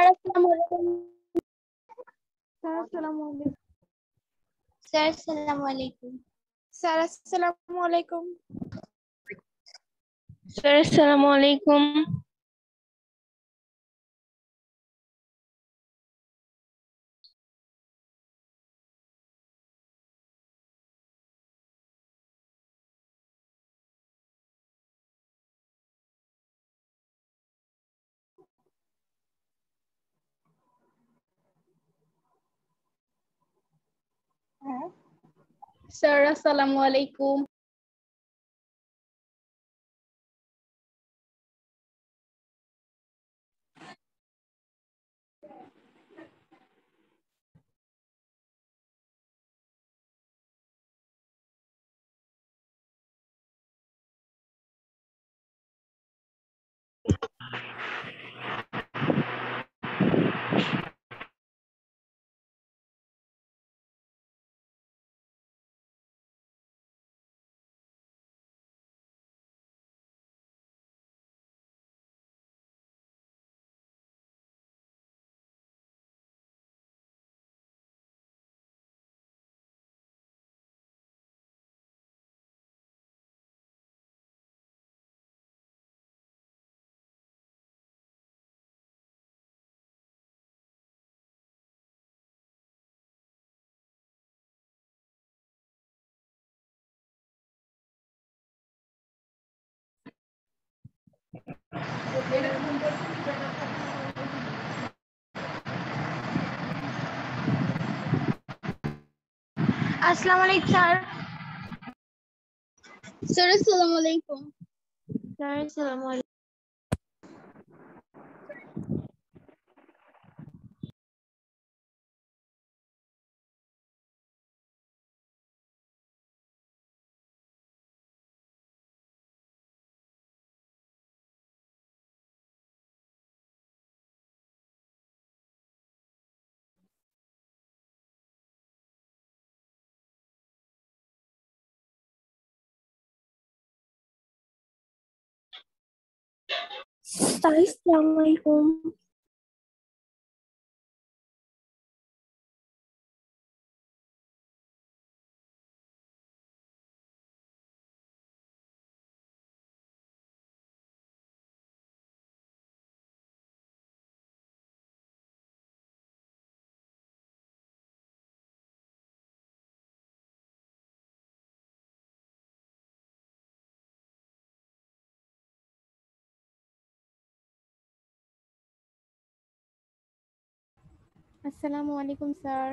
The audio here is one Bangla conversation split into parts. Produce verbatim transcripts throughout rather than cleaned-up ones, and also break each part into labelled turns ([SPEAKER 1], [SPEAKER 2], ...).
[SPEAKER 1] আসসালামু আলাইকুম। স্যার আসসালামু আলাইকুম।
[SPEAKER 2] স্যার আসসালামু আলাইকুম।
[SPEAKER 3] স্যার আসসালামু আলাইকুম।
[SPEAKER 1] স্যার আসসালামু আলাইকুম।
[SPEAKER 2] আসসালামু আলাইকুম স্যার।
[SPEAKER 1] স্যার আসসালামু আলাইকুম।
[SPEAKER 2] স্যার আসসালামু আলাইকুম।
[SPEAKER 3] আসসালামু আলাইকুম।
[SPEAKER 2] আসসালামু আলাইকুম স্যার।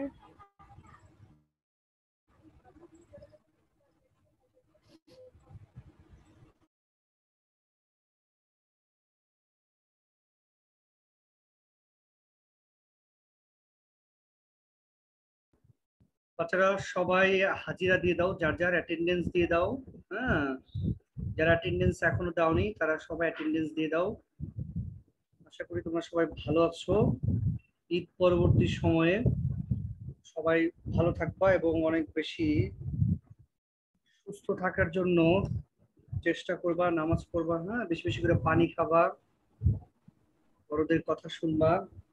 [SPEAKER 4] বাচ্চারা সবাই হাজিরা দিয়ে দাও, যার যার অ্যাটেন্ডেন্স দিয়ে দাও। হ্যাঁ, যারা অ্যাটেন্ডেন্স এখনো দাওনি তারা সবাই অ্যাটেন্ডেন্স দিয়ে দাও। আশা করি তোমরা সবাই ভালো আছো। ঈদ পরবর্তী সময়ে সবাই ভালো থাকবা এবং অনেক বেশি সুস্থ থাকার জন্য চেষ্টা করবা, নামাজ পড়বা, হ্যাঁ, বেশি বেশি করে পানি খাবা, বড়দের কথা শুনবা,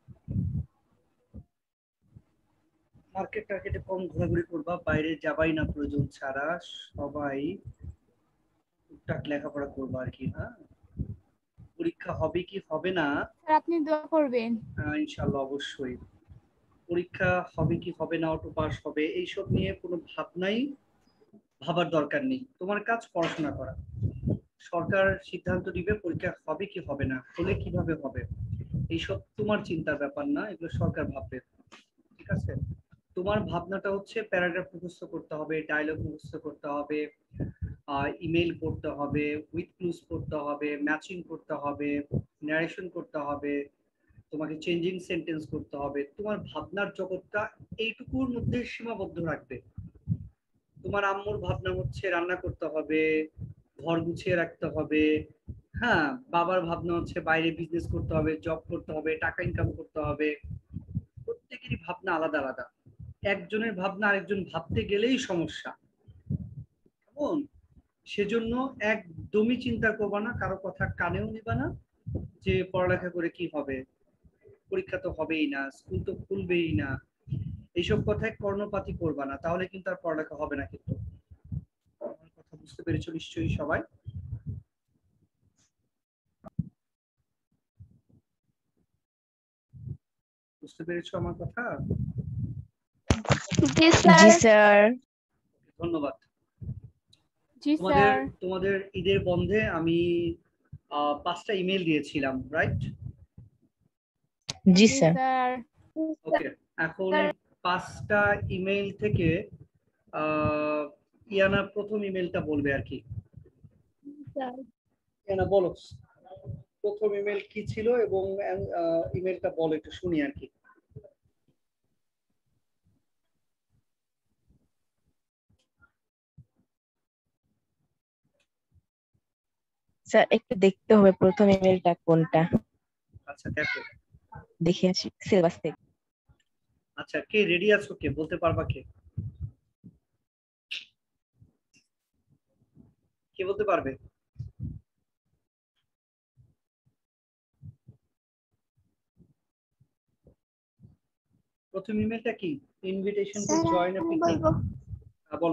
[SPEAKER 4] মার্কেট টার্কেটে কম ঘোরাঘুরি করবা, বাইরে যাবাই না প্রয়োজন ছাড়া, সবাই টুকটাক লেখাপড়া করবা আর কি। হ্যাঁ, পরীক্ষা হবে কি হবে না
[SPEAKER 2] স্যার আপনি দোয়া করবেন।
[SPEAKER 4] ইনশাআল্লাহ অবশ্যই। পরীক্ষা হবে কি হবে না, অটো পাস হবে, এইসব নিয়ে কোনো ভাবনাই ভাবার দরকার নেই। তোমার কাজ পড়াশোনা করা। সরকার সিদ্ধান্ত দিবে পরীক্ষা হবে কি হবে না, হলে কিভাবে হবে, এইসব তোমার চিন্তার ব্যাপার না, এগুলো সরকার ভাববে। ঠিক আছে, তোমার ভাবনাটা হচ্ছে প্যারাগ্রাফ মুখস্থ করতে হবে, ডায়লগ মুখস্থ করতে হবে, ইমেল পড়তে হবে, উইথ ক্লুজ পড়তে হবে, ম্যাচিং করতে হবে, ন্যারেশন করতে হবে, তোমাকে চেঞ্জিং সেন্টেন্স করতে হবে। তোমার ভাবনার জগৎটা এইটুকুর মধ্যে সীমাবদ্ধ রাখবে। তোমার আম্মুর ভাবনা হচ্ছে রান্না করতে হবে, ঘর গুছিয়ে রাখতে হবে, হ্যাঁ, বাবার ভাবনা হচ্ছে বাইরে বিজনেস করতে হবে, জব করতে হবে, টাকা ইনকাম করতে হবে। প্রত্যেকেরই ভাবনা আলাদা আলাদা। একজনের ভাবনা আরেকজন ভাবতে গেলেই সমস্যা। কেমন? সেজন্য একদমই চিন্তা করবা না, কারো কথা কানেও নিবা না যে পড়ালেখা করে কি হবে। পরীক্ষা তো হবেই না, স্কুল তো খুলবেই না, এইসব কথায় কর্ণপাতই করবা না, তাহলে কিন্তু আর পড়ালেখা হবে না। কিন্তু আমার কথা বুঝতে পেরেছো নিশ্চয়ই সবাই? বুঝতে পেরেছো আমার কথা?
[SPEAKER 3] জি স্যার।
[SPEAKER 4] ধন্যবাদ।
[SPEAKER 2] জি
[SPEAKER 4] তোমাদের
[SPEAKER 2] স্যার।
[SPEAKER 4] তোমাদের ঈদের বন্ধে আমি আহ, পাঁচটা ইমেল দিয়েছিলাম, রাইট?
[SPEAKER 5] জি
[SPEAKER 2] জি
[SPEAKER 5] স্যার।
[SPEAKER 2] স্যার।
[SPEAKER 4] ওকে, এখন এই পাঁচটা ইমেল থেকে আহ, ইয়ানা প্রথম ইমেলটা বলবে আর কি। ইয়ানা বলো, প্রথম ইমেল কি ছিল এবং ইমেলটা বলো, একটু শুনি আর কি।
[SPEAKER 5] স্যার একটু দেখতে হবে প্রথম ইমেলটা কোনটা,
[SPEAKER 4] আচ্ছা দেখো।
[SPEAKER 5] দেখে আসি সিলেবাস থেকে।
[SPEAKER 4] আচ্ছা, কে রেডি আছো? কে বলতে পারবা? কে কে বলতে পারবে? প্রথম ইমেলটা কি? Invitation to join a picnic. বলো।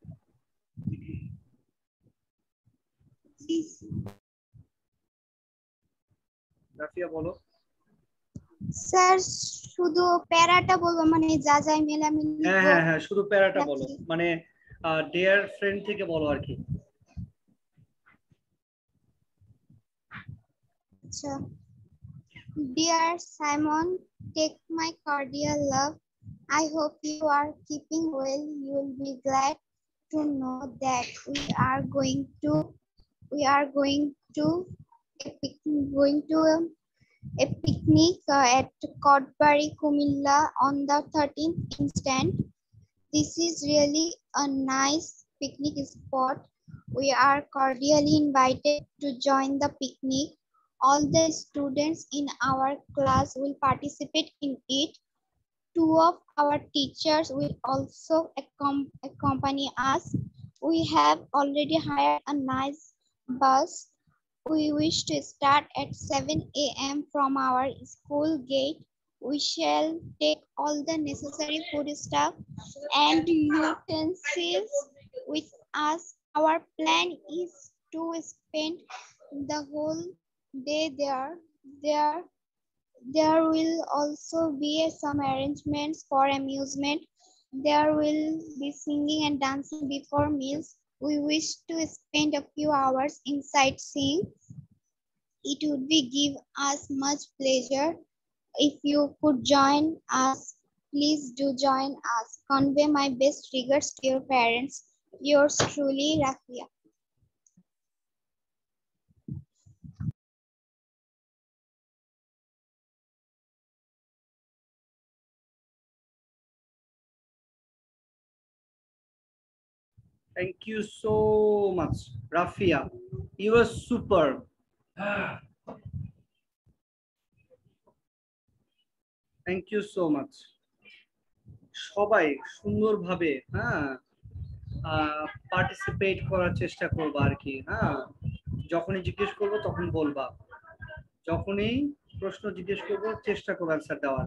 [SPEAKER 4] রাফিয়া বলো।
[SPEAKER 1] স্যার শুধু প্যারাটা বলবো, মানে যা যা ইমেল আমি
[SPEAKER 4] হ্যাঁ
[SPEAKER 1] লিখবো?
[SPEAKER 4] হ্যাঁ হ্যাঁ, শুধু প্যারাটা বলো,
[SPEAKER 1] নাকি?
[SPEAKER 4] মানে ডিয়ার ফ্রেন্ড থেকে বলো আর কি।
[SPEAKER 1] আচ্ছা। Dear Simon, take my cordial love. I hope you are keeping well. You will be glad to know that we are going to we are going to a picnic, going to a, a picnic uh, at Codbury, Kumilla on the thirteenth instant. This is really a nice picnic spot. We are cordially invited to join the picnic. All the students in our class will participate in it. Two of our teachers will also accom- accompany us. We have already hired a nice bus. We wish to start at seven a m from our school gate. We shall take all the necessary food stuff and utensils with us. Our plan is to spend the whole day there. There, there will also be some arrangements for amusement. There will be singing and dancing before meals. We wish to spend a few hours in sightseeing. It would be give us much pleasure if you could join us. Please do join us. Convey my best regards to your parents. Yours truly, Rafia.
[SPEAKER 4] Thank you so much, Rafia. You are superb. Thank you so much. সবাই সুন্দরভাবে হ্যাঁ পার্টিসিপেট করার চেষ্টা করবো আর কি। হ্যাঁ, যখনই জিজ্ঞেস করবো তখন বলবা, যখনই প্রশ্ন জিজ্ঞেস করবো চেষ্টা করবো অ্যান্সার দেওয়ার।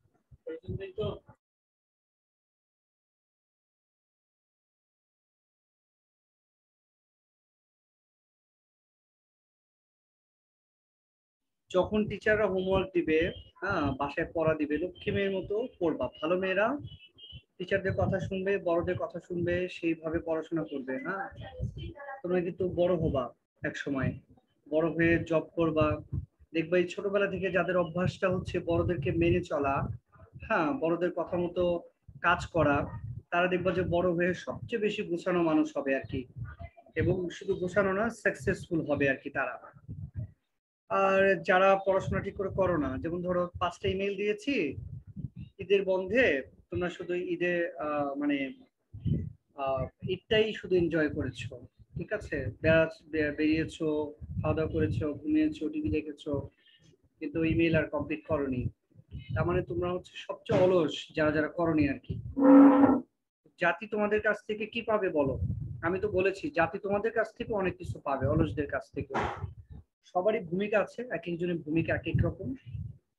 [SPEAKER 4] যখন টিচাররা হোমওয়ার্ক দিবে, হ্যাঁ বাসায় পড়া দিবে, লক্ষ্মী মেয়ের মতো পড়বা। ভালো মেয়েরা টিচারদের কথা শুনবে, বড়দের কথা শুনবে, সেইভাবে পড়াশোনা করবে। হ্যাঁ, তোমরা কিন্তু বড় হবা এক সময়, বড় হয়ে জব করবা, দেখবা এই ছোটবেলা থেকে যাদের অভ্যাসটা হচ্ছে বড়দেরকে মেনে চলা, হ্যাঁ বড়দের কথা মতো কাজ করা, তারা দেখবা যে বড় হয়ে সবচেয়ে বেশি গোছানো মানুষ হবে আর কি, এবং শুধু গোছানো না, সাকসেসফুল হবে আর কি তারা। আর যারা পড়াশোনা ঠিক করে করো না, যেমন ধরো পাঁচটা ইমেল দিয়েছি ঈদের বন্ধে, তোমরা শুধু ঈদে আহ মানে আহ ঈদটাই শুধু এনজয় করেছো, ঠিক আছে, বেরিয়েছো, খাওয়া দাওয়া করেছো, ঘুমিয়েছো, টিভি দেখেছো, কিন্তু ইমেল আর কমপ্লিট করোনি। তার মানে তোমরা হচ্ছে সবচেয়ে অলস যারা যারা করোনি আর কি। জাতি তোমাদের কাছ থেকে কি পাবে বলো? আমি তো বলেছি জাতি তোমাদের কাছ থেকে অনেক কিছু পাবে, অলসদের কাছ থেকে। সবারই ভূমিকা আছে, এক একজনের ভূমিকা এক এক রকম।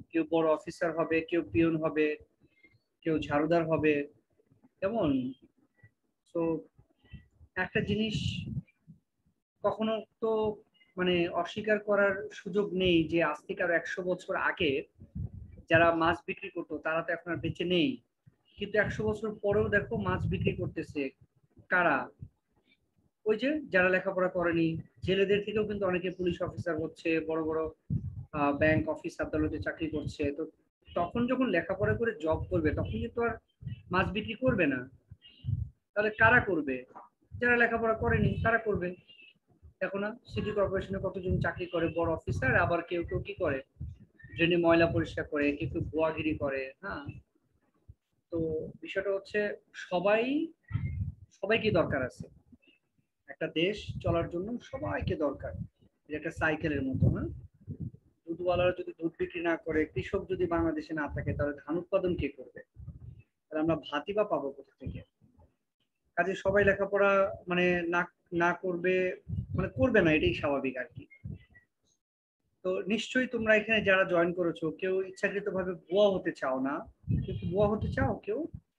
[SPEAKER 4] কেউ বড় অফিসার হবে, কেউ পিয়ন হবে, কেউ ঝাড়ুদার হবে, কেমন? তো একটা জিনিস কখনো তো মানে অস্বীকার করার সুযোগ নেই যে আজ থেকে আরো একশো বছর আগে যারা মাছ বিক্রি করতো তারা তো এখন আর বেঁচে নেই, কিন্তু একশো বছর পরেও দেখো মাছ বিক্রি করতেছে কারা? ওই যে যারা লেখাপড়া করেনি, জেলেদের থেকেও কিন্তু অনেকে পুলিশ অফিসার হচ্ছে, বড় বড় ব্যাংক অফিস আদালতে চাকরি করছে। তো তখন যখন লেখাপড়া করে জব করবে তখন কিন্তু আর মাছ বিক্রি করবে না, তাহলে কারা করবে? যারা লেখাপড়া করেনি তারা করবে। দেখো না সিটি কর্পোরেশনে কতজন চাকরি করে বড় অফিসার, আবার কেউ কেউ কি করে ড্রেনে ময়লা পরিষ্কার করে, কেউ কেউ ভুয়াগিরি করে। হ্যাঁ, তো বিষয়টা হচ্ছে সবাই সবাইকে দরকার আছে, একটা দেশ চলার জন্য সবাইকে দরকার। এটা একটা সাইকেলের মতো। না, দুধওয়ালারা যদি দুধ বিক্রি না করে, কৃষক যদি বাংলাদেশে না থাকে, তাহলে ধান উৎপাদন কে করবে? তাহলে আমরা ভাতই বা পাবো কোথা থেকে? কাজে সবাই লেখাপড়া মানে না না করবে, মানে করবে না, এটাই স্বাভাবিক আর কি। তো নিশ্চয়ই তোমরা এখানে যারা জয়েন করেছো কেউ ইচ্ছাকৃত ভাবে ভুয়া হতে চাও না। কেউ কি ভুয়া হতে চাও? কেউ?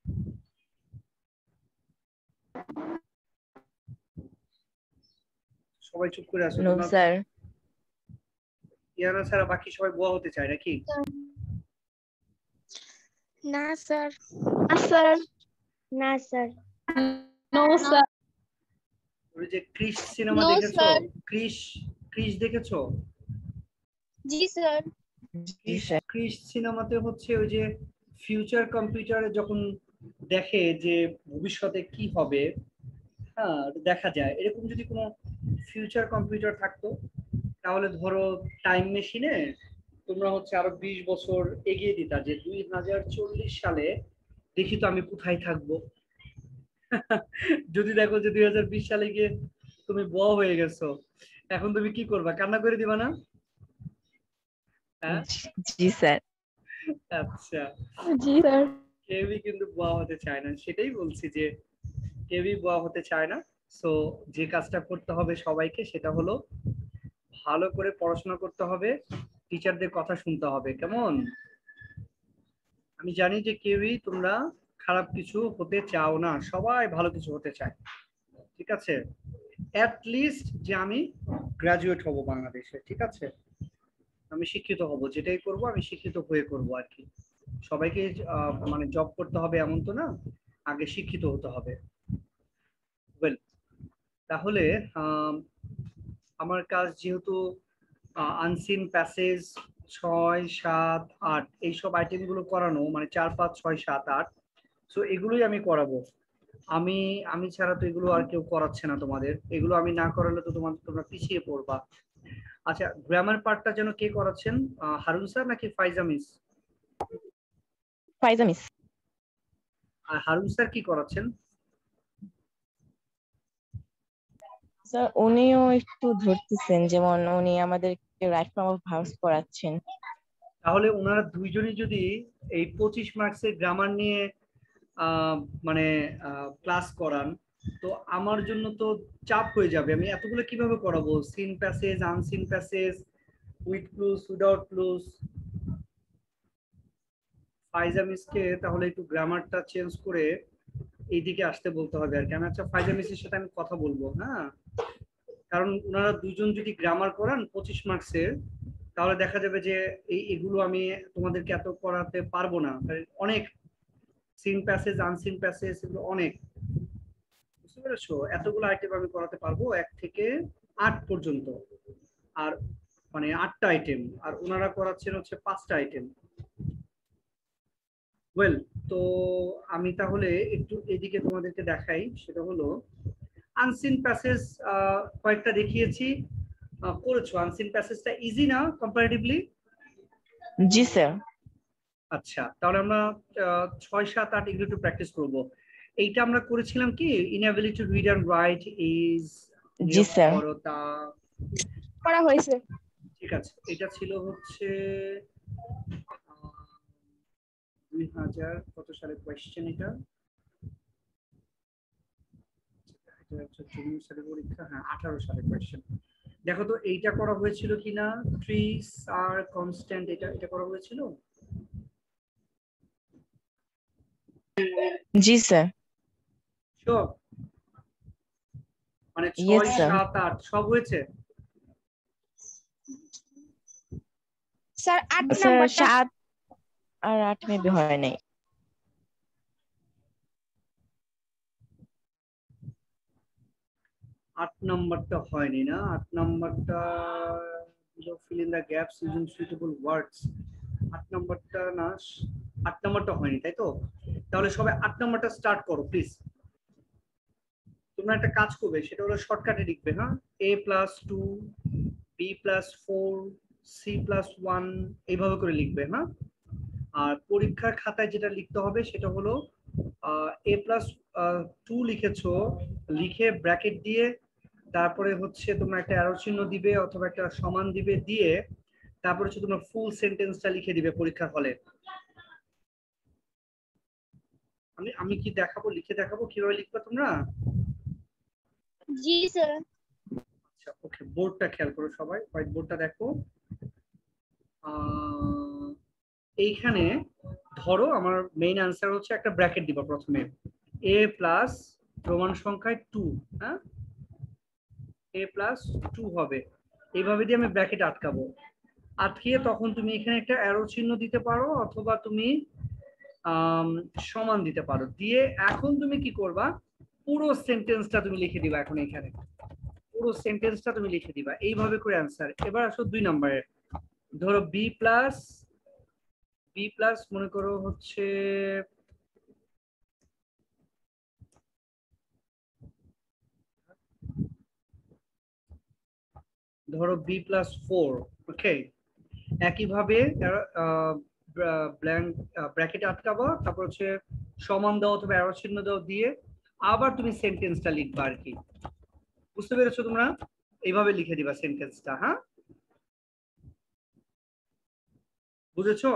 [SPEAKER 4] সবাই চুপ করে আছো।
[SPEAKER 5] No sir.
[SPEAKER 4] ইয়ানা ছাড়া বাকি সবাই ভুয়া হতে চায় নাকি?
[SPEAKER 3] না স্যার।
[SPEAKER 1] না স্যার। না স্যার।
[SPEAKER 2] No sir.
[SPEAKER 4] ওই যে ক্রিশ সিনেমা দেখেছো? ক্রিশ ক্রিশ দেখেছো?
[SPEAKER 1] জি স্যার।
[SPEAKER 5] জি স্যার।
[SPEAKER 4] ক্রিশ সিনেমাতে হচ্ছে ওই যে ফিউচার কম্পিউটারে যখন দেখে যে ভবিষ্যতে কি হবে, হ্যাঁ দেখা যায় এরকম যদি কোনো ফিউচার কম্পিউটার থাকতো, তাহলে ধরো টাইম মেশিনে তোমরা হচ্ছে আরো বিশ বছর এগিয়ে দিতা যে দুই হাজার চল্লিশ সালে দেখি তো আমি কোথায় থাকবো। যদি দেখো যে দুই হাজার বিশ সালে গিয়ে তুমি বড় হয়ে গেছো, এখন তুমি কি করবা? কান্না করে দিবা না? হ্যাঁ,
[SPEAKER 5] জি স্যার।
[SPEAKER 4] আচ্ছা,
[SPEAKER 2] জি স্যার।
[SPEAKER 4] কেউই কিন্তু বুয়া হতে চায় না, সেটাই বলছি যে কেউই বুয়া হতে চায় না। সো যে কাজটা করতে হবে সবাইকে সেটা হলো ভালো করে পড়াশোনা করতে হবে, টিচারদের কথা শুনতে হবে। কেমন? আমি জানি যে কেউই তোমরা খারাপ কিছু হতে চাও না, সবাই ভালো কিছু হতে চায়। ঠিক আছে, অ্যাট লিস্ট যে আমি গ্রাজুয়েট হব বাংলাদেশে, ঠিক আছে, আমি শিক্ষিত হব, যেটাই করব আমি শিক্ষিত হয়ে করব আর কি। সবাইকে আহ, মানে জব করতে হবে এমন তো না, আগে শিক্ষিত হতে হবে। ওয়েল, তাহলে আম, আমার কাজ যেহেতু আনসিন প্যাসেজ ছয় সাত আট এইসব আইটেমগুলো করানো, মানে চার পাঁচ ছয় সাত আট, সো এগুলোই আমি করাবো। আমি আমি ছাড়া তো এগুলো আর কেউ করাচ্ছে না তোমাদের, এগুলো আমি না করালে তো তোমার তোমরা পিছিয়ে পড়বা। আচ্ছা, গ্রামার পার্টটা যেন কে করাচ্ছেন? আহ, হারুন স্যার নাকি ফাইজা মিস?
[SPEAKER 5] ফাইজা মিস।
[SPEAKER 4] আর হারুন স্যার কি করাচ্ছেন?
[SPEAKER 5] স্যার উনিও একটু ধরতেছেন, যেমন উনি আমাদেরকে রাইট ফর্ম অফ ভার্বস পড়াচ্ছেন।
[SPEAKER 4] তাহলে ওনারা দুইজনই যদি এই পঁচিশ মার্কসের গ্রামার নিয়ে আহ, মানে ক্লাস করান, তো আমার জন্য তো চাপ হয়ে যাবে। আমি এতগুলো কিভাবে করাবো? Seen passage, unseen passage, with clues, without clues. Faiza মিসকে তাহলে একটু গ্রামারটা চেঞ্জ করে এইদিকে আসতে বলতে হবে আর কি। আমি আচ্ছা ফাইজা মিসের সাথে আমি কথা বলবো। হ্যাঁ, কারণ ওনারা দুজন যদি গ্রামার করান পঁচিশ মার্কসের, তাহলে দেখা যাবে যে এই এগুলো আমি তোমাদেরকে এত করাতে পারবো না, অনেক সিন প্যাসেজ, আনসিন প্যাসেজ, এগুলো অনেক, বুঝতে পেরেছো? এতগুলো আইটেম আমি করাতে পারবো এক থেকে আট পর্যন্ত, আর মানে আটটা আইটেম, আর ওনারা করাচ্ছেন হচ্ছে পাঁচটা আইটেম। ওয়েল, তো আমি তাহলে একটু এদিকে তোমাদেরকে দেখাই, সেটা হলো আনসিন প্যাসেজ কয়েকটা দেখিয়েছি, আহ, করেছো। আনসিন প্যাসেজটা ইজি না কম্পারেটিভলি?
[SPEAKER 5] জি স্যার।
[SPEAKER 4] আচ্ছা, তাহলে আমরা আহ, ছয় সাত আট এগুলো একটু প্র্যাকটিস করবো। এইটা আমরা করেছিলাম কি, inability to read and write is
[SPEAKER 5] জি স্যার।
[SPEAKER 4] নিরক্ষরতা।
[SPEAKER 3] করা হয়েছে।
[SPEAKER 4] ঠিক আছে, এটা ছিল হচ্ছে আহ, দুই হাজার কত সালে কোয়েশ্চেন? এটা এটা হচ্ছে জুনিয়র সালের পরীক্ষা, হ্যাঁ আঠারো সালে কোয়েশ্চেন। দেখো তো এইটা করা হয়েছিল কিনা, ট্রিস আর কনস্ট্যান্ট, এটা এটা করা হয়েছিল।
[SPEAKER 5] জি স্যার।
[SPEAKER 4] শিওর? মানে
[SPEAKER 5] Yes,
[SPEAKER 4] ছয়
[SPEAKER 5] sir.
[SPEAKER 4] সাত আট সব হয়েছে?
[SPEAKER 3] স্যার আট
[SPEAKER 5] স্যার
[SPEAKER 3] নাম্বারটা
[SPEAKER 5] সাত আর আট মেবি হয় নাই।
[SPEAKER 4] আট নাম্বারটা হয়নি না, আট নাম্বারটা fill in the gaps using suitable words, আট নাম্বারটা না, আট নাম্বারটা হয়নি তাই তো। তাহলে সবাই আট নাম্বারটা স্টার্ট করো প্লিজ। তোমরা একটা কাজ করবে, সেটা হলো শর্টকাটে লিখবে। হ্যাঁ, A plus two, B plus four, C plus one, এইভাবে করে লিখবে। হ্যাঁ, আর পরীক্ষার খাতায় যেটা লিখতে হবে সেটা হলো এ প্লাস টু লিখেছো, লিখে ব্র্যাকেট দিয়ে তারপরে হচ্ছে তোমরা একটা অ্যারো চিহ্ন দিবে অথবা একটা সমান দিবে, দিয়ে তারপরে হচ্ছে তোমরা ফুল সেন্টেন্সটা লিখে দিবে পরীক্ষার হলে। আমি আমি কি দেখাবো, লিখে দেখাবো কিভাবে লিখবে তোমরা।
[SPEAKER 1] জি স্যার।
[SPEAKER 4] আচ্ছা ওকে, বোর্ডটা খেয়াল করো সবাই, হোয়াইট বোর্ডটা দেখো। আহ, এইখানে ধরো আমার মেইন আনসার হচ্ছে একটা ব্র্যাকেট দিবা প্রথমে, এ প্লাস রোমান সংখ্যায় টু, হ্যাঁ এ প্লাস টু হবে, এইভাবে দিয়ে আমি ব্র্যাকেট আটকাবো। আটকিয়ে তখন তুমি এখানে একটা অ্যারো চিহ্ন দিতে পারো অথবা তুমি আম, সমান দিতে পারো, দিয়ে এখন তুমি কি করবা, পুরো সেন্টেন্সটা তুমি লিখে দিবা। এখন এখানে পুরো সেন্টেন্সটা তুমি লিখে দিবা, এইভাবে করে অ্যান্সার। এবার আসো দুই নম্বরের, ধরো বি প্লাস বি প্লাস মনে করো হচ্ছে ধরো বি প্লাস ফোর, ওকে। একইভাবে ব্ল্যাঙ্ক ব্র্যাকেট আটকাবো, তারপর হচ্ছে সমান দাও অথবা অ্যারো চিহ্ন দাও, দিয়ে আবার তুমি সেন্টেন্সটা লিখবা আর কি। বুঝতে পেরেছো তোমরা? এইভাবে লিখে দিবা সেন্টেন্সটা। হ্যাঁ, বুঝেছো?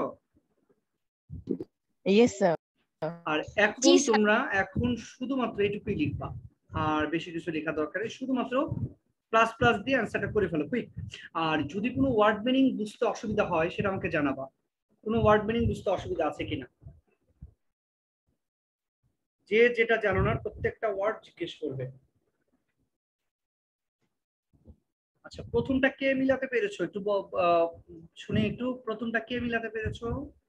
[SPEAKER 5] Yes, sir.
[SPEAKER 4] আর এখন
[SPEAKER 3] জি, স্যার।
[SPEAKER 4] তোমরা এখন শুধুমাত্র এইটুকুই লিখবা, আর বেশি কিছু লেখা দরকার নেই, শুধুমাত্র প্লাস প্লাস দিয়ে অ্যান্সারটা করে ফেলো কুইক। আর যদি কোনো ওয়ার্ড মিনিং বুঝতে অসুবিধা হয় সেটা আমাকে জানাবা, কোনো ওয়ার্ড মিনিং বুঝতে অসুবিধা আছে কিনা। যে যেটা জানো না প্রত্যেকটা ওয়ার্ড জিজ্ঞেস করবে। আচ্ছা, প্রথমটা কে মিলাতে পেরেছো একটু ব- আহ, শুনে একটু, প্রথমটা কে মিলাতে পেরেছো?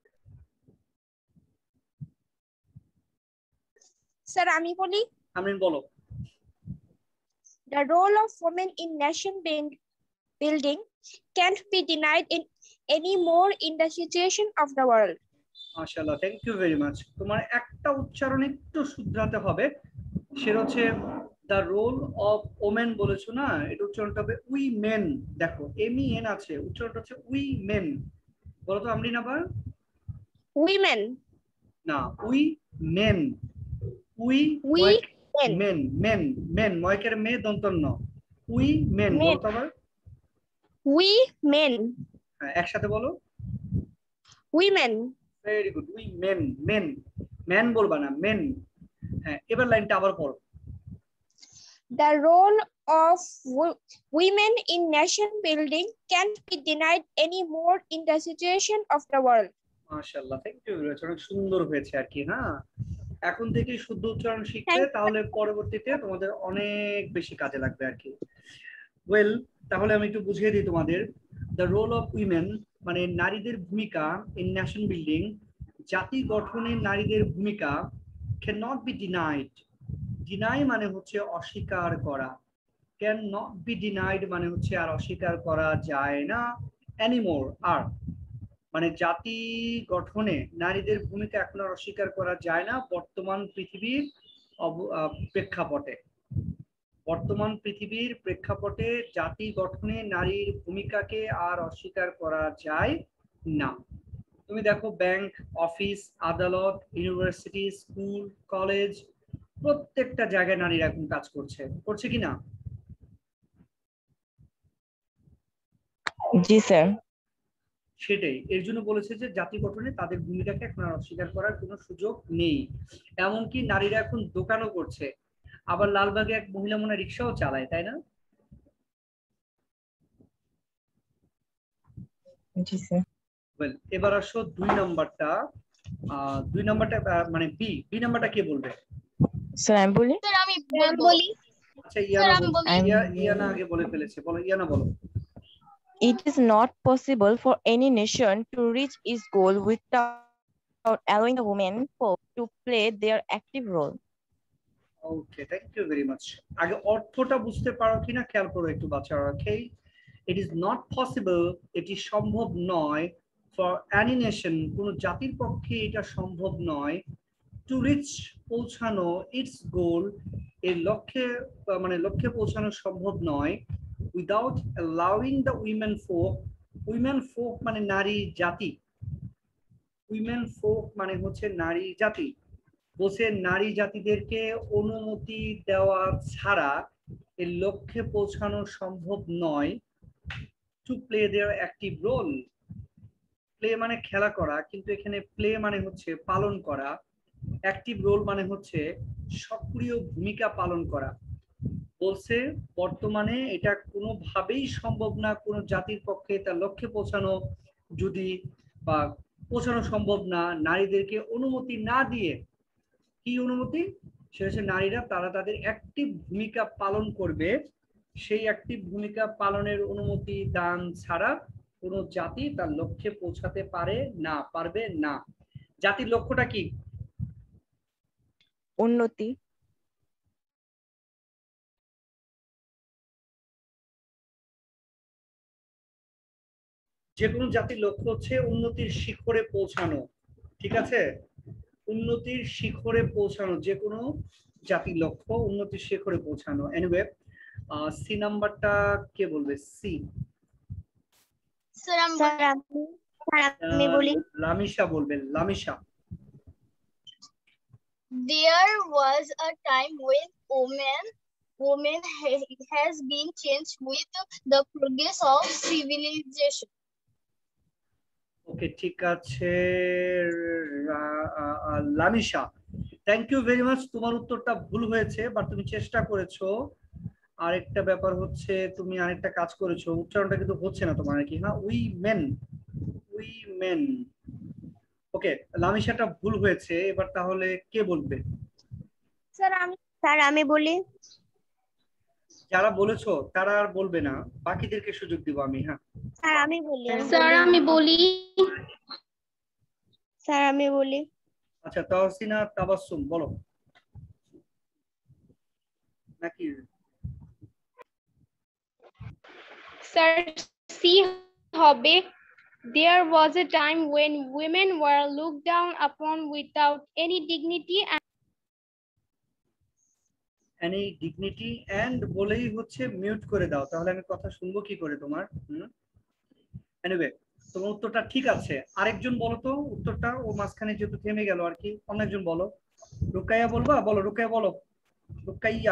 [SPEAKER 3] স্যার আমি বলি,
[SPEAKER 4] আমিন বলো।
[SPEAKER 3] the role of women in nation build- building can't be denied in any more in the situation of the world.
[SPEAKER 4] মাশাআল্লাহ, থ্যাংক ইউ ভেরি মাচ। তোমার একটা উচ্চারণ একটু শুধরাতে হবে, সেটা হচ্ছে দ্য রোল অফ ওমেন বলেছো না, এটা উচ্চারণটা হবে উই মেন। দেখো এম ই এন আছে, উচ্চারণটা হচ্ছে উই মেন। বলো তো আমরিন আবার।
[SPEAKER 3] Women,
[SPEAKER 4] না, women, we
[SPEAKER 3] we men,
[SPEAKER 4] men, men men ময়কের মে দন্তন্য, উই মেন।
[SPEAKER 3] Men.
[SPEAKER 4] বলো তো আবার।
[SPEAKER 3] we men,
[SPEAKER 4] হ্যাঁ, একসাথে বলো।
[SPEAKER 3] women.
[SPEAKER 4] Very good, women, men, man বলবা না, মেন। হ্যাঁ, এবার লাইনটা আবার পড়ো।
[SPEAKER 3] The role of wo- women in nation building can't be denied any more in the situation of the world.
[SPEAKER 4] মাশাআল্লাহ, থ্যাংক ইউ ভেরি মাচ, অনেক সুন্দর হয়েছে আর কি। হ্যাঁ, এখন থেকে শুদ্ধ উচ্চারণ শিখবে,
[SPEAKER 3] Thank you.
[SPEAKER 4] তাহলে পরবর্তীতে তোমাদের অনেক বেশি কাজে লাগবে আর কি। ওয়েল, তাহলে আমি একটু বুঝিয়ে দিই তোমাদের। দ্য রোল অফ উইমেন মানে নারীদের ভূমিকা ইন নেশন বিল্ডিং, জাতি গঠনে নারীদের ভূমিকা, can not be denied. Deny মানে হচ্ছে অস্বীকার করা, ক্যান নট বি ডিনাইড মানে হচ্ছে আর অস্বীকার করা যায় না, অ্যানিমোর আর, মানে জাতি গঠনে নারীদের ভূমিকা এখন আর অস্বীকার করা যায় না বর্তমান পৃথিবীর অব- আহ, প্রেক্ষাপটে। বর্তমান পৃথিবীর প্রেক্ষাপটে জাতি গঠনে নারীর ভূমিকাকে আর অস্বীকার করা যায় না। তুমি দেখো ব্যাংক, অফিস, আদালত, ইউনিভার্সিটি, স্কুল, কলেজ, প্রত্যেকটা জায়গায় নারীরা এখন কাজ করছে, করছে কিনা?
[SPEAKER 5] জি স্যার।
[SPEAKER 4] সেটাই, এর জন্য বলেছে যে জাতি গঠনে তাদের ভূমিকাকে এখন আর অস্বীকার করার কোনো সুযোগ নেই। এমনকি নারীরা এখন দোকানও করছে, আবার লালবাগে এক মহিলা মনে হয় রিক্সাও চালায়, তাই না?
[SPEAKER 5] জি স্যার।
[SPEAKER 4] ওয়েল, এবার আসো দুই নাম্বারটা। আহ, দুই নাম্বারটা আহ, মানে বি বি নাম্বারটা কে বলবে?
[SPEAKER 5] স্যার আমি বলি।
[SPEAKER 1] স্যার আমি বলি
[SPEAKER 4] আচ্ছা, ইয়ানা
[SPEAKER 1] আমি
[SPEAKER 4] বল-
[SPEAKER 1] বলি।
[SPEAKER 4] ইয়া- ইয়ানা আগে বলে ফেলেছে, বলো ইয়ানা বলো।
[SPEAKER 5] It is not possible for any nation to reach its goal without allowing the women folk to play their active role.
[SPEAKER 4] Okay, thank you very much. আগে অর্থটা বুঝতে পারো কিনা খেয়াল করো একটু বাচ্চারা। Okay, it is not possible, এটি সম্ভব নয়, ফর অ্যানি নেশন, কোন জাতির পক্ষে এটা সম্ভব নয়, টু রিচ পৌঁছানো, ইটস গোল, এর লক্ষ্যে আহ, মানে লক্ষ্যে পৌঁছানো সম্ভব নয়, without allowing the women folk. Women folk মানে নারী জাতি, উইমেন ফোক মানে হচ্ছে নারী জাতি। বসে নারী জাতিদেরকে অনুমতি দেওয়া ছাড়া এর লক্ষ্যে পৌঁছানো সম্ভব নয়, to play their active role. Play মানে খেলা করা, কিন্তু এখানে প্লে মানে হচ্ছে পালন করা, অ্যাক্টিভ রোল মানে হচ্ছে সক্রিয় ভূমিকা পালন করা। বলছে বর্তমানে এটা কোনোভাবেই সম্ভব না কোনো জাতির পক্ষে তার লক্ষ্যে পৌঁছানো, যদি বা পৌঁছানো সম্ভব না নারীদেরকে অনুমতি না দিয়ে। কি অনুমতি? সেটা হচ্ছে নারীরা তারা তাদের অ্যাক্টিভ ভূমিকা পালন করবে, সেই অ্যাক্টিভ ভূমিকা পালনের অনুমতি দান ছাড়া কোনো জাতি তার লক্ষ্যে পৌঁছাতে পারে না, পারবে না। জাতির লক্ষ্যটা কি?
[SPEAKER 5] উন্নতি।
[SPEAKER 4] যে কোনো জাতির লক্ষ্য হচ্ছে উন্নতির শিখরে পৌঁছানো, ঠিক আছে? উন্নতির শিখরে পৌঁছানো, যে কোনো জাতির লক্ষ্য উন্নতির শিখরে পৌঁছানো। এনিওয়ে, সি নাম্বারটা কে বলবে? সি।
[SPEAKER 1] স্যার আমি বলি।
[SPEAKER 4] লামিশা বলবে, Lamisha.
[SPEAKER 1] There was a time when women women ha- has been changed with the progress of civilization.
[SPEAKER 4] ওকে, ঠিক আছে রা- আ- আ- Lamisha, thank you very much. তোমার উত্তরটা ভুল হয়েছে, বাট তুমি চেষ্টা করেছো। আরেকটা ব্যাপার হচ্ছে তুমি আরেকটা কাজ করেছো, উচ্চারণটা কিন্তু হচ্ছে না তোমার আর কি। হ্যাঁ, women, women. Okay, লামিশাটা ভুল হয়েছে। এবার তাহলে কে বলবে?
[SPEAKER 3] স্যার আমি স্যার আমি বলি।
[SPEAKER 4] যারা বলেছো তারা আর বলবে না, বাকিদেরকে সুযোগ দিব আমি। হ্যাঁ,
[SPEAKER 3] স্যার আমি বলি।
[SPEAKER 2] স্যার আমি বলি।
[SPEAKER 3] স্যার আমি বলি।
[SPEAKER 4] আচ্ছা, তাহসিনা তাবাসসুম বলো নাকি?
[SPEAKER 2] স্যার সি হবে। There was a time when women were looked down upon without any dignity and
[SPEAKER 4] any dignity and বলেই হচ্ছে মিউট করে দাও, তাহলে আমি কথা শুনবো কি করে তোমার? হুম, এনিওয়ে, তোমার উত্তরটা ঠিক আছে। আরেকজন বলো তো উত্তরটা, ও মাঝখানে যেহেতু থেমে গেল আর কি। অন্য একজন বলো। রুকাইয়া বলবা? বলো রুকাইয়া, বলো রুকাইয়া।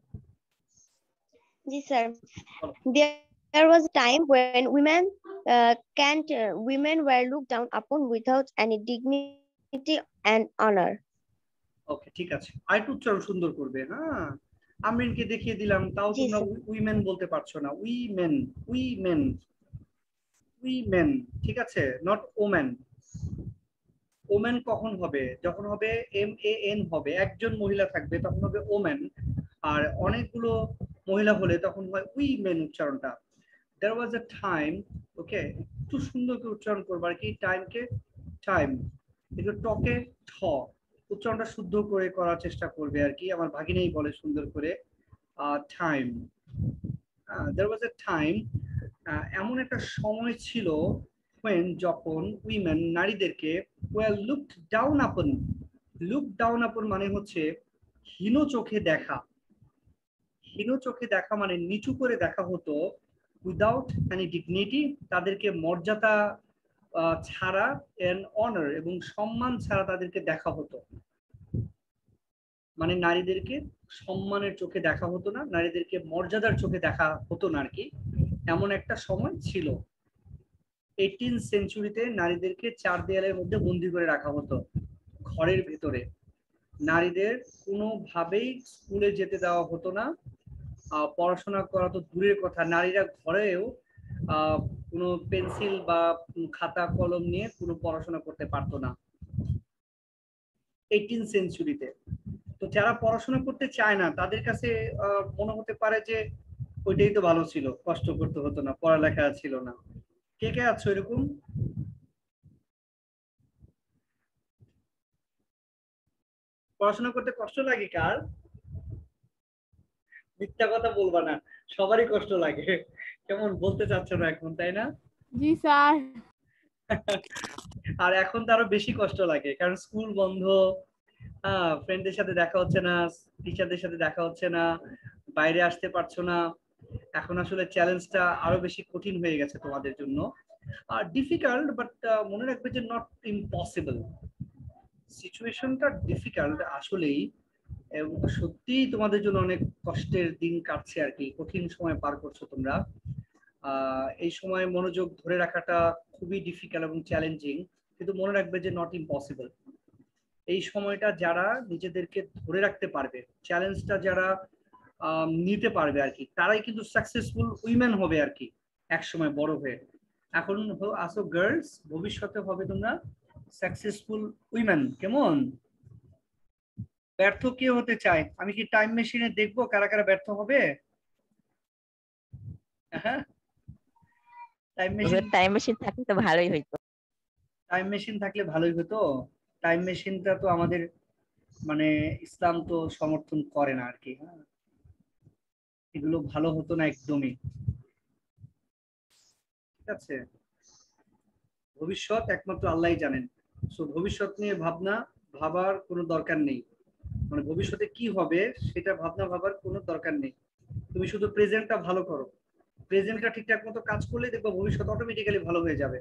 [SPEAKER 3] জি স্যার।
[SPEAKER 4] বলো।
[SPEAKER 3] There was a time when women uh, can't uh, women were looked down upon without any dignity and honor.
[SPEAKER 4] Okay, ঠিক আছে, আরেকটু উচ্চারণ সুন্দর করবে। হ্যাঁ, আমিনকে দেখিয়ে দিলাম, তাও
[SPEAKER 3] জি
[SPEAKER 4] তোমরা
[SPEAKER 3] স্যার।
[SPEAKER 4] উইমেন বলতে পারছো না। উইমেন, উইমেন, উইমেন, ঠিক আছে, নট ওমেন। ওমেন কখন হবে? যখন হবে এম এ এন হবে, একজন মহিলা থাকবে তখন হবে ওমেন, আর অনেকগুলো মহিলা হলে তখন হয় উইমেন উচ্চারণটা। দেয়ার ওয়াজ আ টাইম, ওকে, একটু সুন্দর করে উচ্চারণ করবো আর কি। টাইমকে টাইম, একটু টকে ঠ, উচ্চারণটা শুদ্ধ করে করার চেষ্টা করবে আর কি। আমার ভাগিনেই বলে সুন্দর করে টাইম। দেয়ার ওয়াজ আ টাইম, এমন একটা সময় ছিল, when যখন উইমেন নারীদেরকে were looked down upon, look down upon মানে হচ্ছে হীন চোখে দেখা, হীন চোখে দেখা মানে নিচু করে দেখা হতো, উইদাউট এনি ডিগনিটি, তাদেরকে মর্যাদা আহ, ছাড়া, এন্ড অনার এবং সম্মান ছাড়া তাদেরকে দেখা হতো। মানে নারীদেরকে সম্মানের চোখে দেখা হতো না, নারীদেরকে মর্যাদার চোখে দেখা হতো না আর কি। এমন একটা সময় ছিল। এইটিন সেঞ্চুরিতে নারীদেরকে চার দেয়ালের মধ্যে বন্দি করে রাখা হতো, ঘরের ভেতরে। নারীদের কোনোভাবেই স্কুলে যেতে দেওয়া হতো না, পড়াশোনা করা তো দূরের কথা, নারীরা ঘরেও আহ কোনো পেন্সিল বা খাতা কলম নিয়ে কোনো পড়াশোনা করতে পারতো না এইটিন সেঞ্চুরিতে। তো যারা পড়াশোনা করতে চায় না তাদের কাছে আহ, মনে হতে পারে যে ওইটাই তো ভালো ছিল, কষ্ট করতে হতো না, পড়ালেখা ছিল না। কে কে আছো এরকম? পড়াশোনা করতে কষ্ট লাগে কার? মিথ্যা কথা বলবা না, সবারই কষ্ট লাগে। কেমন বলতে চাচ্ছ না এখন, তাই না?
[SPEAKER 2] জি স্যার।
[SPEAKER 4] আর এখন তো আরো বেশি কষ্ট লাগে, কারণ স্কুল বন্ধ, হ্যাঁ, ফ্রেন্ডদের সাথে দেখা হচ্ছে না, টিচারদের সাথে দেখা হচ্ছে না, বাইরে আসতে পারছো না। এখন আসলে চ্যালেঞ্জটা আরো বেশি কঠিন হয়ে গেছে তোমাদের জন্য। আর ডিফিকাল্ট, বাট মনে রাখবে যে নট ইম্পসিবল। সিচুয়েশনটা ডিফিকাল্ট আসলেই, এবং সত্যিই তোমাদের জন্য অনেক কষ্টের দিন কাটছে আর কি, কঠিন সময় পার করছো তোমরা। আহ এই সময় মনোযোগ ধরে রাখাটা খুবই ডিফিকাল্ট এবং চ্যালেঞ্জিং, কিন্তু মনে রাখবে যে নট ইম্পসিবল। এই সময়টা যারা নিজেদেরকে ধরে রাখতে পারবে, চ্যালেঞ্জটা যারা আহ, নিতে পারবে আর কি, তারাই কিন্তু সাকসেসফুল উইমেন হবে আর কি এক সময় বড় হয়ে। এখন আসো গার্লস, ভবিষ্যতে হবে তোমরা সাকসেসফুল উইমেন। কেমন? ব্যর্থ কে হতে চায়? আমি কি টাইম মেশিনে দেখবো কারা কারা ব্যর্থ হবে? হ্যাঁ, টাইম মেশিন
[SPEAKER 5] টাইম মেশিন থাকলে তো ভালোই হইতো।
[SPEAKER 4] টাইম মেশিন থাকলে ভালোই হতো। টাইম মেশিনটা তো আমাদের মানে ইসলাম তো সমর্থন করে না আর কি। হ্যাঁ, এগুলো ভালো হতো না একদমই। ঠিক আছে, ভবিষ্যৎ একমাত্র আল্লাহই জানেন। সো ভবিষ্যৎ নিয়ে ভাবনা ভাবার কোনো দরকার নেই, মানে ভবিষ্যতে কি হবে সেটা ভাবনা ভাবার কোনো দরকার নেই। তুমি শুধু প্রেজেন্টটা ভালো করো, প্রেজেন্টটা ঠিকঠাক মতো কাজ করলে দেখবো ভবিষ্যৎ অটোমেটিক্যালি ভালো হয়ে যাবে।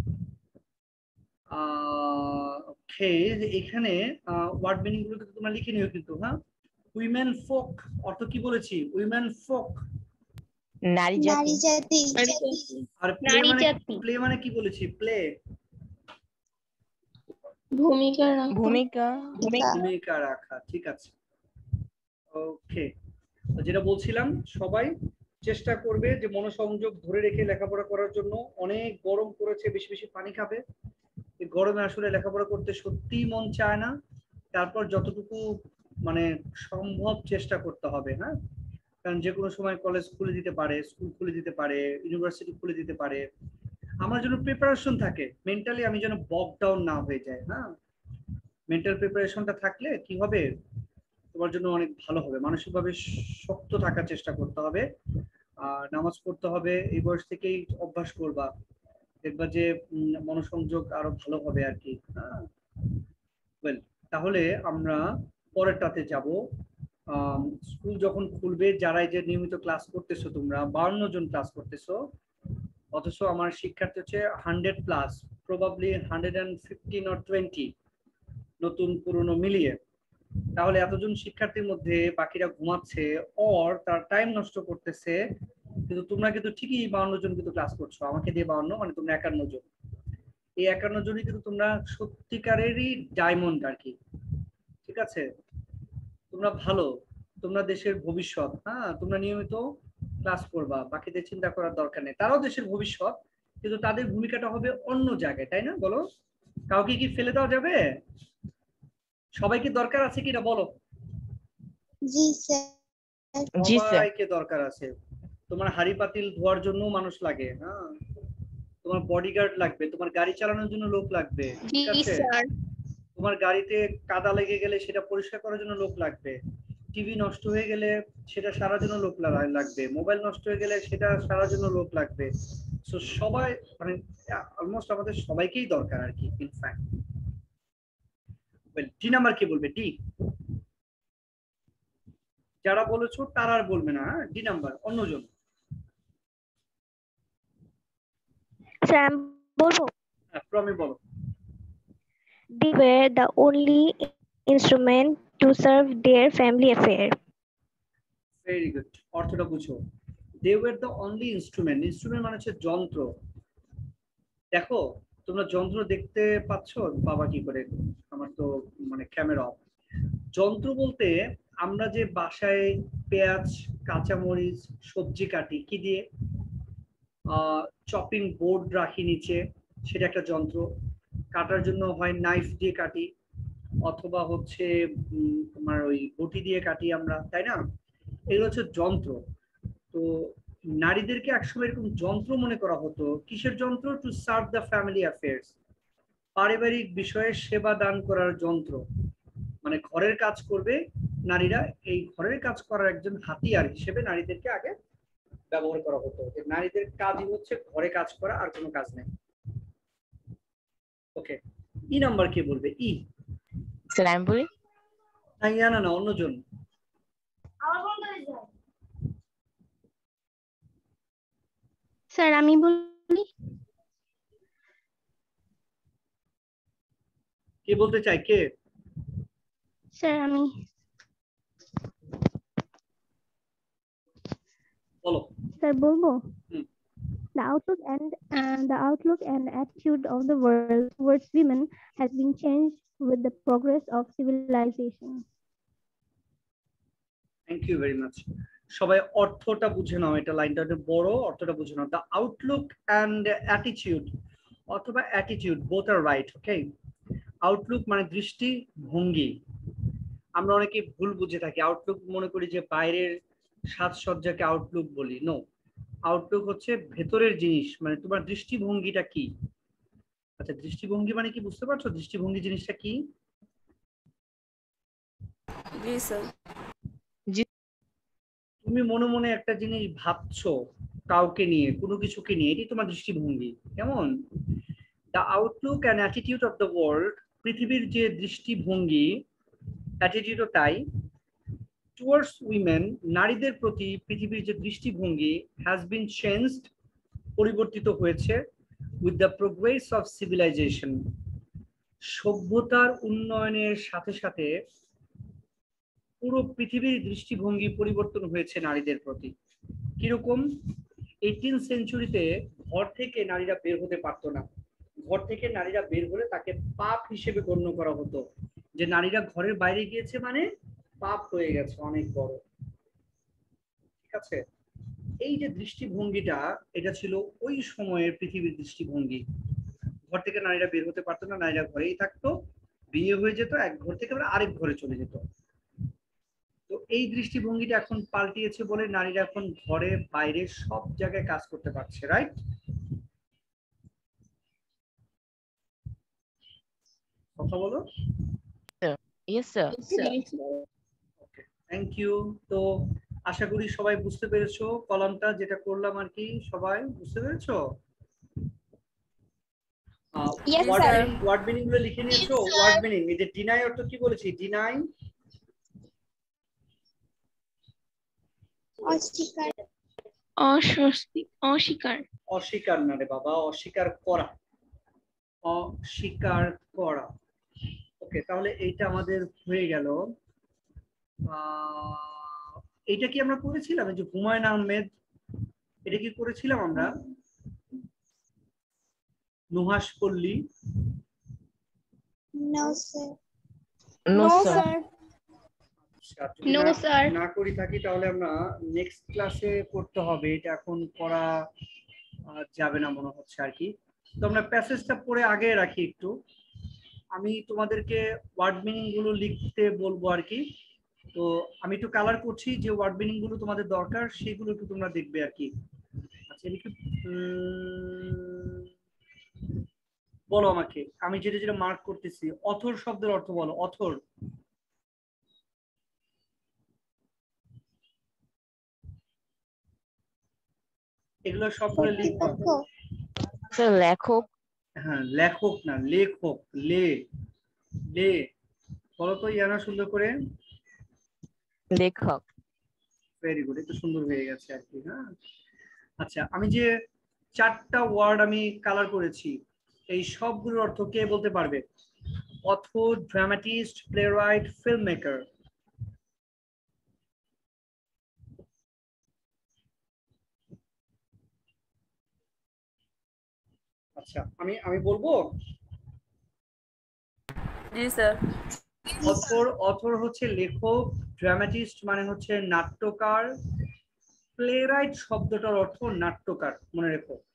[SPEAKER 4] ওকে, এখানে ওয়ার্ড মিনিং গুলো কিন্তু তোমরা লিখে নিও কিন্তু। হ্যাঁ, উইমেন ফোক অর্থ কি বলেছি? উইমেন ফোক,
[SPEAKER 5] নারী
[SPEAKER 1] নারী
[SPEAKER 5] জাতি।
[SPEAKER 1] জাতি।
[SPEAKER 4] আর প্লে
[SPEAKER 2] নারী
[SPEAKER 4] মানে
[SPEAKER 2] জাতি।
[SPEAKER 4] প্লে মানে কি বলেছি? প্লে
[SPEAKER 2] ভূমিকা
[SPEAKER 5] ভূমিকা।
[SPEAKER 4] ভূমিকা রাখা। ঠিক আছে, ওকে। তো যেটা বলছিলাম, সবাই চেষ্টা করবে যে মনোসংযোগ ধরে রেখে লেখাপড়া করার জন্য। অনেক গরম পড়েছে, বেশি বেশি পানি খাবে। এই গরমে আসলে লেখাপড়া করতে সত্যিই মন চায় না, তারপর যতটুকু মানে সম্ভব চেষ্টা করতে হবে। হ্যাঁ, কারণ যে কোনো সময় কলেজ খুলে দিতে পারে, স্কুল খুলে দিতে পারে, ইউনিভার্সিটি খুলে দিতে পারে। আমার জন্য প্রিপারেশন থাকে, মেন্টালি আমি যেন বক ডাউন না হয়ে যায়। হ্যাঁ, মেন্টাল প্রিপারেশনটা থাকলে কি হবে, তোমার জন্য অনেক ভালো হবে। মানসিকভাবে শক্ত থাকার চেষ্টা করতে হবে, আর নামাজ পড়তে হবে। এই বয়স থেকেই অভ্যাস করবা, দেখবা যে উম, মনোসংযোগ আরো ভালো হবে আর কি। হ্যাঁ, ওয়েল, তাহলে আমরা পরেরটাতে যাব। স্কুল যখন খুলবে, যারা এই যে নিয়মিত ক্লাস করতেছো, তোমরা বাউন্ন জন ক্লাস করতেছো, অথচ আমার শিক্ষার্থী হচ্ছে hundred plus, probably hundred and fifteen or twenty, নতুন পুরনো মিলিয়ে। তাহলে এতজন শিক্ষার্থীর মধ্যে বাকিরা ঘুমাচ্ছে, অর তার টাইম নষ্ট করতেছে, কিন্তু তোমরা কিন্তু ঠিকই বাউন্ন জন কিন্তু ক্লাস করছো, আমাকে দিয়ে বাউন্ন, মানে তোমরা একান্ন জন। এই একান্ন জনই কিন্তু তোমরা সত্যিকারেরই ডায়মন্ড আর কি। ঠিক আছে, তোমরা ভালো, তোমরা দেশের ভবিষ্যৎ। হ্যাঁ, তোমরা নিয়মিত ক্লাস করবা, বাকিদের চিন্তা করার দরকার নেই, তারাও দেশের ভবিষ্যৎ, কিন্তু তাদের ভূমিকাটা হবে অন্য জায়গায়, তাই না? বলো, কাউকে কি ফেলে দেওয়া যাবে? সবাইকে দরকার আছে কিনা বলো?
[SPEAKER 1] জি স্যার।
[SPEAKER 5] জি স্যার।
[SPEAKER 4] সবাইকে দরকার আছে। তোমার হাড়ি পাতিল ধোয়ার জন্য মানুষ লাগে। হ্যাঁ, তোমার বডিগার্ড লাগবে, তোমার গাড়ি চালানোর জন্য লোক লাগবে। ঠিক আছে, তোমার গাড়িতে কাদা লেগে গেলে সেটা পরিষ্কার করার জন্য লোক লাগবে, টিভি নষ্ট হয়ে গেলে সেটা সারার জন্য লোক লাগবে, মোবাইল নষ্ট হয়ে গেলে সেটা সারার জন্য লোক লাগবে। সো সবাই মানে অলমোস্ট আমাদের সবাইকেই দরকার আর কি ইনফ্যাক্ট। ডি নাম্বার কি বলবে? ডি যারা বলেছো তারা আর বলবে না। হ্যাঁ, ডি নাম্বার অন্যজন।
[SPEAKER 3] স্যার আমি বলবো,
[SPEAKER 4] হ্যাঁ, প্রমি বলো।
[SPEAKER 3] they were the only instrument to serve their family affair.
[SPEAKER 4] Very good, অর্থটা বুঝো। They were the only instrument, instrument মানে হচ্ছে যন্ত্র। দেখো, তোমরা যন্ত্র দেখতে পাচ্ছ? বাবা কি করে, আমার তো মানে ক্যামেরা অফ। যন্ত্র বলতে আমরা যে বাসায় পেঁয়াজ, কাঁচামরিচ, সবজি কাটি কি দিয়ে? চপিং বোর্ড রাখি নিচে, সেটা একটা যন্ত্র। কাটার জন্য হয় নাইফ দিয়ে কাটি, অথবা হচ্ছে তোমার ওই বটি দিয়ে কাটি আমরা, তাই না? এগুলো হচ্ছে যন্ত্র। তো নারীদেরকে একসময় এরকম যন্ত্র মনে করা হতো। কিসের যন্ত্র? To serve the family affairs, পারিবারিক বিষয়ে সেবা দান করার যন্ত্র। মানে ঘরের কাজ করবে নারীরা, এই ঘরের কাজ করার একজন হাতিয়ার হিসেবে নারীদেরকে আগে ব্যবহার করা হতো। যে নারীদের কাজই হচ্ছে ঘরে কাজ করা, আর কোনো কাজ নেই। ওকে, ই নাম্বার কে বলবে? ই
[SPEAKER 5] স্যার আমি বলি।
[SPEAKER 4] না না না, অন্যজন।
[SPEAKER 2] স্যার আমি বলি।
[SPEAKER 4] কে বলতে চাই? কে?
[SPEAKER 2] স্যার আমি।
[SPEAKER 4] বলো।
[SPEAKER 2] স্যার বলবো। The outlook and uh, the outlook and attitude of the world towards women has been changed with the progress of civilization.
[SPEAKER 4] Thank you very much. সবাই অর্থটা বুঝে নাও, এটা লাইনটা অনেক বড়, অর্থটা বুঝে নাও। The outlook and attitude অথবা attitude both are right, okay? Outlook মানে দৃষ্টি ভঙ্গি। আমরা অনেকে ভুল বুঝে থাকি, আউটলুক মনে করি যে বাইরের সাজসজ্জাকে আউটলুক বলি। নো, আউটলুক হচ্ছে ভেতরের জিনিস, মানে তোমার দৃষ্টিভঙ্গিটা কি। আচ্ছা, দৃষ্টিভঙ্গি মানে কি বুঝতে পারছো? দৃষ্টিভঙ্গি জিনিসটা কি?
[SPEAKER 6] জি স্যার।
[SPEAKER 4] তুমি মনে মনে একটা জিনিস ভাবছো কাউকে নিয়ে, কোনো কিছুকে নিয়ে, এটি তোমার দৃষ্টিভঙ্গি। কেমন? The outlook and attitude of the world, পৃথিবীর যে দৃষ্টিভঙ্গি, অ্যাটিটিউডও তাই, টুয়ার্ডস উইমেন, নারীদের প্রতি পৃথিবীর যে দৃষ্টিভঙ্গি, হ্যাজ বিন চেঞ্জড, পরিবর্তিত হয়েছে, with the progress of civilisation, সভ্যতার উন্নয়নের সাথে সাথে পুরো পৃথিবীর দৃষ্টিভঙ্গি পরিবর্তন হয়েছে নারীদের প্রতি। কিরকম? এইটিন সেঞ্চুরিতে ঘর থেকে নারীরা বের হতে পারতো না। ঘর থেকে নারীরা বের হলে তাকে পাপ হিসেবে গণ্য করা হতো, যে নারীরা ঘরের বাইরে গিয়েছে মানে পাপ হয়ে গেছে অনেক বড়। ঠিক আছে? এই যে দৃষ্টিভঙ্গিটা, এটা ছিল ওই সময়ের পৃথিবীর দৃষ্টিভঙ্গি। ঘর থেকে নারীরা বের হতে পারতো না, নারীরা ঘরেই থাকতো, বিয়ে হয়ে যেত, এক ঘর থেকে আবার আরেক ঘরে চলে যেত। তো এই দৃষ্টিভঙ্গিটা এখন পাল্টিয়েছে বলে নারীরা এখন ঘরে বাইরে সব জায়গায় কাজ করতে পারছে, রাইট? কথা বলো।
[SPEAKER 5] Yes sir.
[SPEAKER 4] Okay, thank you. তো আশা করি সবাই বুঝতে পেরেছো কলামটা যেটা করলাম আর কি। সবাই বুঝতে পেরেছো? ওয়ার্ড মিনিং গুলো লিখে নিয়েছো? ওয়ার্ড মিনিং, এই যে ডিনাই অর্থ কি বলেছি? ডিনাই
[SPEAKER 1] অস্বীকার।
[SPEAKER 2] অস্বীকার।
[SPEAKER 4] অস্বীকার না রে বাবা, অস্বীকার করা। অস্বীকার করা। ওকে, তাহলে এইটা আমাদের হয়ে গেল। এইটা কি আমরা করেছিলাম? এই যে হুমায়ুন আহমেদ, এটা কি করেছিলাম আমরা? Nuhash Palli?
[SPEAKER 1] No sir.
[SPEAKER 5] No sir.
[SPEAKER 2] No sir.
[SPEAKER 4] না করি থাকি তাহলে আমরা নেক্সট ক্লাসে করতে হবে, এটা এখন করা যাবে না মনে হচ্ছে আর কি। তো আমরা প্যাসেজটা পড়ে আগে রাখি একটু, আমি তোমাদেরকে ওয়ার্ড মিনিং গুলো লিখতে বলবো আর কি। তো আমি একটু কালার করছি, যে ওয়ার্ড মিনিং গুলো তোমাদের দরকার সেগুলো একটু তোমরা দেখবে আর কি। আচ্ছা, একটু বলো আমাকে, আমি যেটা যেটা মার্ক করতেছি। অথর শব্দের অর্থ বলো। অথর এগুলো সবগুলো লিখবো।
[SPEAKER 5] স্যার লেখক।
[SPEAKER 4] হ্যাঁ, লেখক না, লেখক। লে লে বলো তো ইয়ানা সুন্দর করে।
[SPEAKER 5] লেখক।
[SPEAKER 4] ভেরি গুড, একটু সুন্দর হয়ে গেছে আর কি। হ্যাঁ, আচ্ছা, আমি যে চারটা ওয়ার্ড আমি কালার করেছি, এই সবগুলোর অর্থ কে বলতে পারবে? Author, dramatist, playwright, film maker. আচ্ছা, আমি আমি বলবো।
[SPEAKER 6] জি স্যার।
[SPEAKER 4] অথর অথর হচ্ছে লেখক, ড্রামাটিস্ট মানে হচ্ছে নাট্যকার, প্লেরাইট শব্দটার অর্থ নাট্যকার, মনে রেখো।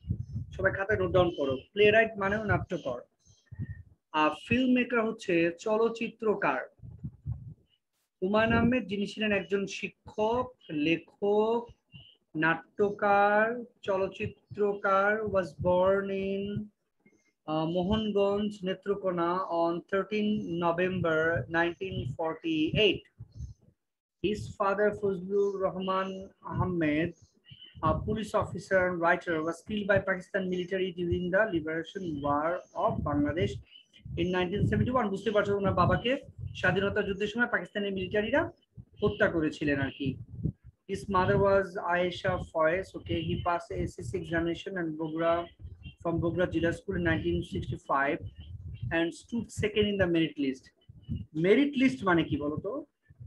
[SPEAKER 4] সবাই খাতায় নোট ডাউন করো। প্লে রাইট মানেও নাট্যকর। আর ফিল্ম মেকার হচ্ছে চলচ্চিত্রকার। হুমায়ুন আহমেদ যিনি ছিলেন একজন শিক্ষক, লেখক, নাট্যকার, চলচ্চিত্রকার, was born in uh, Mohanganj, Netrokona on thirteenth November nineteen forty-eight. His father Fazlur Rahman Ahmed, a police officer and writer, was killed by Pakistan military during the Liberation War of Bangladesh in nineteen seventy-one. বুঝতে পারছো ওনার বাবাকে স্বাধীনতা যুদ্ধের সময় পাকিস্তানের মিলিটারিরা হত্যা করেছিলেন আর কি। His mother was Aisha Foyes. Okay, he passed the S S C examination and Bogra from Bogra Jilla School in nineteen sixty-five and stood second in the merit list. Merit list মানে কি বলো তো?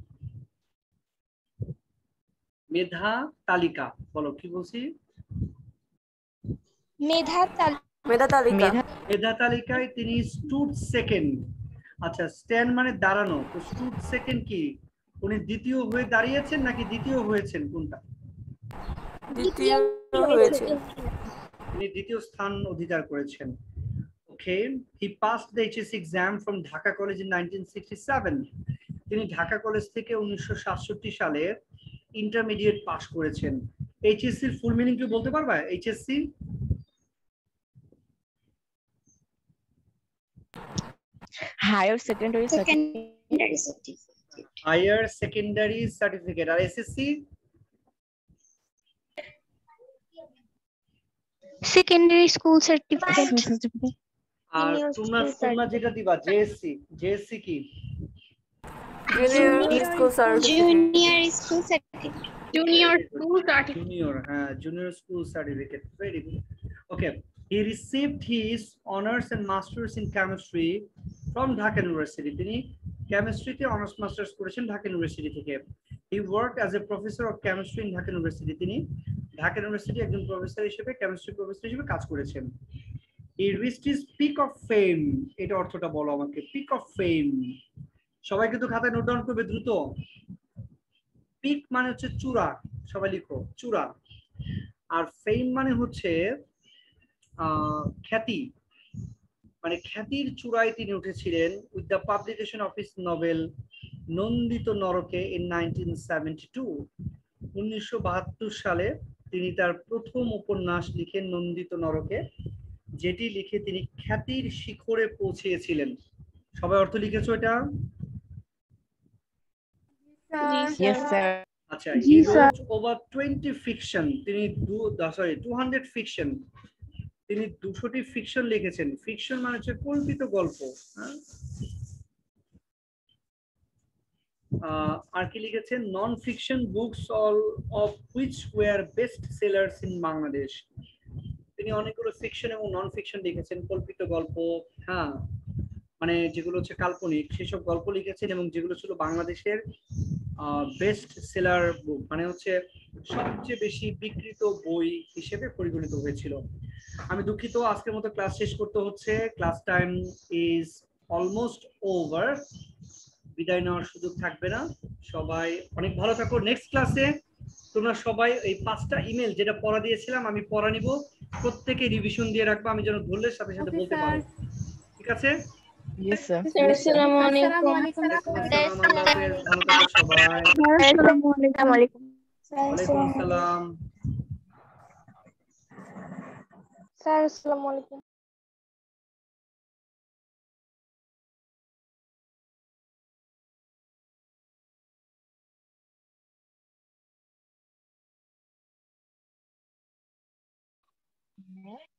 [SPEAKER 4] মেধা তালিকা। বলো কি বলছি?
[SPEAKER 3] মেধা তালিকা।
[SPEAKER 6] মেধা তালিকা।
[SPEAKER 5] মেধা
[SPEAKER 4] মেধা তালিকায় তিনি stood second। আচ্ছা, স্ট্যান্ড মানে দাঁড়ানো, তো stood second কি? উনি দ্বিতীয় হয়ে দাঁড়িয়েছেন নাকি দ্বিতীয় হয়েছেন, কোনটা?
[SPEAKER 6] দ্বিতীয় হয়েছে।
[SPEAKER 4] তিনি দ্বিতীয় স্থান অধিকার করেছেন। Okay, he passed the H S C exam from Dhaka College in nineteen sixty-seven. তিনি ঢাকা কলেজ থেকে উনিশশো সাতষট্টি সালে ইন্টারমিডিয়েট পাস করেছেন। এইচএসসি এর ফুল মিনিং কি বলতে পারবা? HSC
[SPEAKER 5] higher secondary
[SPEAKER 1] Secondary certificate.
[SPEAKER 4] Higher secondary certificate. আর SSC
[SPEAKER 1] Secondary school certificate.
[SPEAKER 5] Certificate.
[SPEAKER 4] আর
[SPEAKER 3] Senior
[SPEAKER 4] তোমরা
[SPEAKER 3] school
[SPEAKER 4] তোমরা যেটা দিবা জেএসসি। জেএসসি কি?
[SPEAKER 6] Junior school certificate.
[SPEAKER 1] Junior school certificate.
[SPEAKER 2] Junior school certificate.
[SPEAKER 4] Junior, হ্যাঁ, junior school certificate. Very good. Okay, he received his honors and masters in chemistry from Dhaka University. তিনি কেমিস্ট্রিতে অনার্স মাস্টার্স করেছেন ঢাকা ইউনিভার্সিটি থেকে। He worked as a professor of chemistry in Dhaka University. তিনি ঢাকা ইউনিভার্সিটি একজন প্রফেসর হিসেবে কেমিস্ট্রি প্রফেসর হিসেবে কাজ করেছেন। He reached his peak of fame. এটা অর্থটা বলো আমাকে। peak of fame সবাই কিন্তু খাতায় নোট ডাউন করবে দ্রুত। পিক মানে হচ্ছে চূড়া, সবাই লিখো চূড়া। আর ফেম মানে হচ্ছে আহ খ্যাতি, মানে খ্যাতির চূড়ায় তিনি উঠেছিলেন with the publication of his novel Nondito Noroke in nineteen seventy two. উনিশশো বাহাত্তর সালে তিনি তার প্রথম উপন্যাস লিখেন নন্দিত নরকে, যেটি লিখে তিনি খ্যাতির শিখরে পৌঁছেছিলেন। সবাই অর্থ লিখেছো এটা?
[SPEAKER 5] Yes, sir.
[SPEAKER 4] আচ্ছা, he wrote over twenty fiction. তিনি সরি two hundred fiction। তিনি দুশোটি ফিকশন লিখেছেন। ফিকশন মানে হচ্ছে কল্পিত গল্প। আর কি লিখেছেন? Non fiction books all of which were best sellers in Bangladesh. তিনি অনেকগুলো ফিকশন এবং নন ফিকশন লিখেছেন, কল্পিত গল্প, হ্যাঁ, মানে যেগুলো হচ্ছে কাল্পনিক সেসব গল্প লিখেছেন, এবং যেগুলো ছিল বাংলাদেশের বেস্ট সেলার বুক, মানে হচ্ছে সবচেয়ে বেশি বিক্রিত বই হিসেবে পরিগণিত হয়েছিল। আমি দুঃখিত, আজকের মতো ক্লাস শেষ করতে হচ্ছে। Class time is almost over. বিদায় নেওয়ার সুযোগ থাকবে না। সবাই অনেক ভালো থাকো। নেক্সট ক্লাসে তোমরা সবাই এই পাঁচটা ইমেল যেটা পড়া দিয়েছিলাম আমি পড়া নিব, প্রত্যেকে রিভিশন দিয়ে রাখবো, আমি যেন ধরলে সাথে সাথে বলতে পারো। ঠিক আছে?
[SPEAKER 5] Yes, sir.
[SPEAKER 2] Assalamu alaikum.
[SPEAKER 4] আসসালামু আলাইকুম। ভালো থাকো সবাই।
[SPEAKER 3] আসসালামু আলাইকুম।
[SPEAKER 4] ওয়ালাইকুম আসসালাম।
[SPEAKER 3] স্যার আসসালামু আলাইকুম।